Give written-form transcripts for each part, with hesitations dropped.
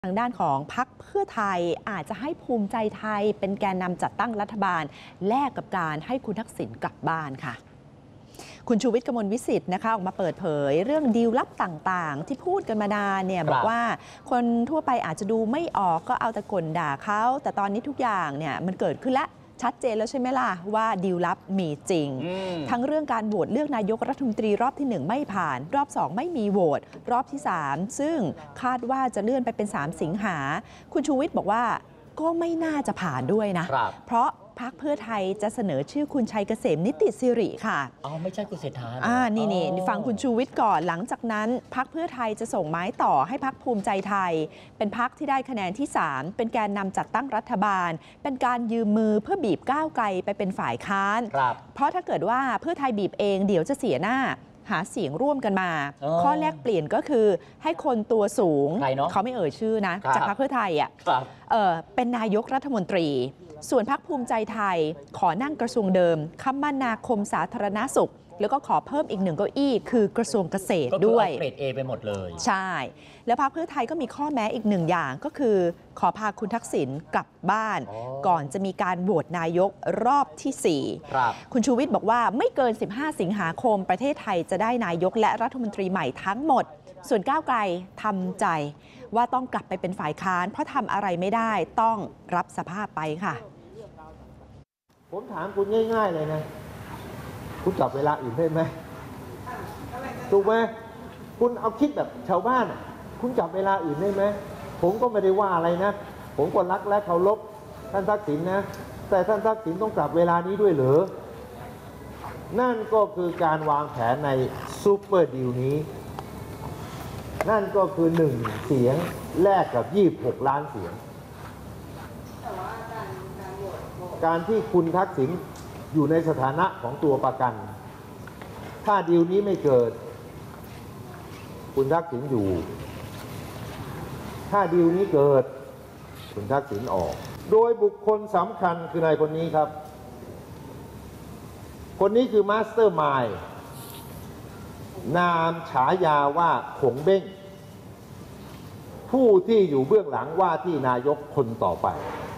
ทางด้านของพรรคเพื่อไทยอาจจะให้ภูมิใจไทยเป็นแกนนำจัดตั้งรัฐบาลแลกกับการให้คุณทักษิณกลับบ้านค่ะคุณชูวิทย์ กมลวิสิทธิ์นะคะออกมาเปิดเผยเรื่องดีลลับต่างๆที่พูดกันมานานเนี่ยบอกว่าคนทั่วไปอาจจะดูไม่ออกก็เอาแต่ก่นด่าเขาแต่ตอนนี้ทุกอย่างเนี่ยมันเกิดขึ้นแล้วชัดเจนแล้วใช่ไหมล่ะว่าดีลลับมีจริงทั้งเรื่องการโหวตเลือกนายกรัฐมนตรีรอบที่1ไม่ผ่านรอบ2ไม่มีโหวตรอบที่3ซึ่งคาดว่าจะเลื่อนไปเป็น3สิงหาคุณชูวิทย์บอกว่าก็ไม่น่าจะผ่านด้วยนะเพราะพรรคเพื่อไทยจะเสนอชื่อคุณชัยเกษมนิติสิริค่ะไม่ใช่คุณเศรษฐานี่ฟังคุณชูวิทย์ก่อนหลังจากนั้นพรรคเพื่อไทยจะส่งไม้ต่อให้พรรคภูมิใจไทยเป็นพรรคที่ได้คะแนนที่3เป็นแกนนำจัดตั้งรัฐบาลเป็นการยืมมือเพื่อบีบก้าวไกลไปเป็นฝ่ายค้านเพราะถ้าเกิดว่าเพื่อไทยบีบเองเดี๋ยวจะเสียหน้าหาเสียงร่วมกันมาข้อแรกเปลี่ยนก็คือให้คนตัวสูงเขาไม่เอ่ยชื่อนะจากพรรคเพื่อไทยเป็นนายกรัฐมนตรีส่วนพรรคภูมิใจไทยขอนั่งกระทรวงเดิมคมนาคมสาธารณสุขแล้วก็ขอเพิ่มอีก1เก้าอี้คือกระทรวงเกษตรด้วยเกรด A ไปหมดเลยใช่แล้วพรรคเพื่อไทยก็มีข้อแม้อีก1อย่างก็คือขอพาคุณทักษิณกลับบ้านก่อนจะมีการโหวตนายกรอบที่4คุณชูวิทย์บอกว่าไม่เกิน15สิงหาคมประเทศไทยจะได้นายกและรัฐมนตรีใหม่ทั้งหมดส่วนก้าวไกลทำใจว่าต้องกลับไปเป็นฝ่ายค้านเพราะทำอะไรไม่ได้ต้องรับสภาพไปค่ะผมถามคุณง่ายๆเลยนะคุณกลับเวลาอื่นได้ไหมถูกไหมคุณเอาคิดแบบชาวบ้านคุณกลับเวลาอื่นได้ไหมผมก็ไม่ได้ว่าอะไรนะผมก็รักและเคารพท่านทักษิณนะแต่ท่านทักษิณต้องกลับเวลานี้ด้วยเหรอนั่นก็คือการวางแผนในซูเปอร์ดีลนี้นั่นก็คือ1เสียงแลกกับ26ล้านเสียงการที่คุณทักษิณอยู่ในสถานะของตัวประกันถ้าดีลนี้ไม่เกิดคุณทักษิณอยู่ถ้าดีลนี้เกิดคุณทักษิณออกโดยบุคคลสำคัญคือนายคนนี้ครับคนนี้คือมาสเตอร์มายด์นามฉายาว่าขงเบ้งผู้ที่อยู่เบื้องหลังว่าที่นายกคนต่อไป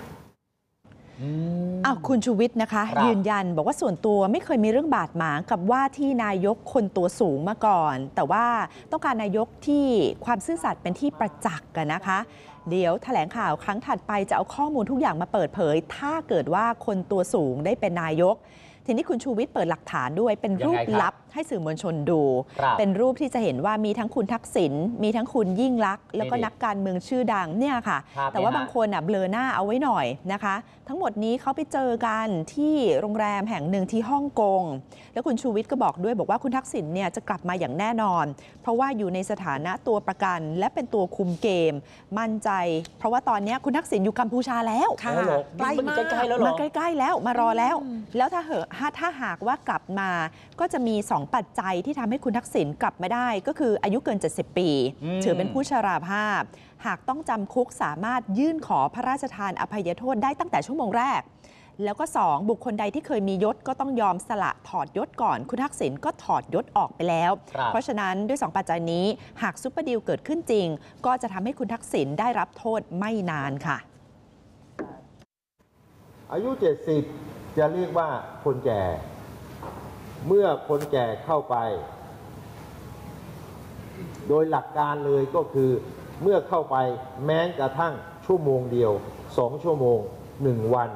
คุณชูวิทย์นะคะยืนยันบอกว่าส่วนตัวไม่เคยมีเรื่องบาดหมางกับว่าที่นายกคนตัวสูงมาก่อนแต่ว่าต้องการนายกที่ความซื่อสัตย์เป็นที่ประจักษ์กันนะคะเดี๋ยวแถลงข่าวครั้งถัดไปจะเอาข้อมูลทุกอย่างมาเปิดเผยถ้าเกิดว่าคนตัวสูงได้เป็นนายกทีนี้คุณชูวิทย์เปิดหลักฐานด้วยเป็นรูปลับให้สื่อมวลชนดูเป็นรูปที่จะเห็นว่ามีทั้งคุณทักษิณมีทั้งคุณยิ่งลักษณ์แล้วก็นักการเมืองชื่อดังเนี่ยค่ะแต่ว่าบางคนเบลอหน้าเอาไว้หน่อยนะคะทั้งหมดนี้เขาไปเจอกันที่โรงแรมแห่งหนึ่งที่ฮ่องกงแล้วคุณชูวิทย์ก็บอกด้วยบอกว่าคุณทักษิณเนี่ยจะกลับมาอย่างแน่นอนเพราะว่าอยู่ในสถานะตัวประกันและเป็นตัวคุมเกมมั่นใจเพราะว่าตอนนี้คุณทักษิณอยู่กัมพูชาแล้วใกล้มากมาใกล้ๆแล้วมารอแล้วถ้าหากว่ากลับมาก็จะมี2ปัจจัยที่ทำให้คุณทักษิณกลับมาได้ก็คืออายุเกิน70ปีถือเป็นผู้ชราภาพหากต้องจำคุกสามารถยื่นขอพระราชทานอภัยโทษได้ตั้งแต่ชั่วโมงแรกแล้วก็2บุคคลใดที่เคยมียศก็ต้องยอมสละถอดยศก่อนคุณทักษิณก็ถอดยศออกไปแล้วเพราะฉะนั้นด้วย2ปัจจัยนี้หากซุปเปอร์ดีลเกิดขึ้นจริงก็จะทำให้คุณทักษิณได้รับโทษไม่นานค่ะอายุ70จะเรียกว่าคนแก่เมื่อคนแก่เข้าไปโดยหลักการเลยก็คือเมื่อเข้าไปแม้กระทั่งชั่วโมงเดียว2ชั่วโมง1วัน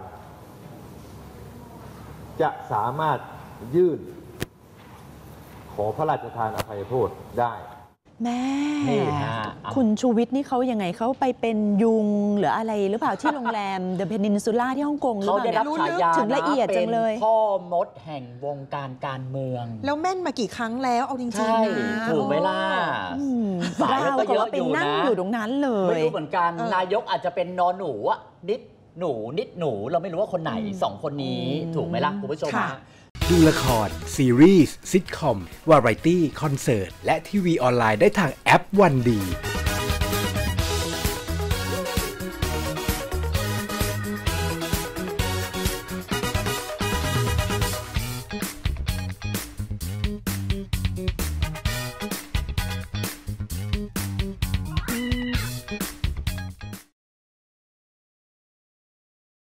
จะสามารถยื่นขอพระราชทานอภัยโทษได้แม่คุณชูวิทย์นี่เขายังไงเขาไปเป็นยุงหรืออะไรหรือเปล่าที่โรงแรมเดอะเพนินซูล่าที่ฮ่องกงหรือเปล่าเขาได้รับฉายาถึงละเอียดจังเลยพ่อมดแห่งวงการเมืองแล้วแม่นมากี่ครั้งแล้วเอาจริงๆนะถูกไหมล่ะสายก็เยอะอยู่นะอยู่ตรงนั้นเลยไม่รู้เหมือนกันนายกอาจจะเป็นนอนหนูนิดหนูเราไม่รู้ว่าคนไหน2คนนี้ถูกไหมล่ะคุณผู้ชมดูละครซีรีส์ซิทคอมวาไรตี้คอนเสิร์ตและทีวีออนไลน์ได้ทางแอปวันดี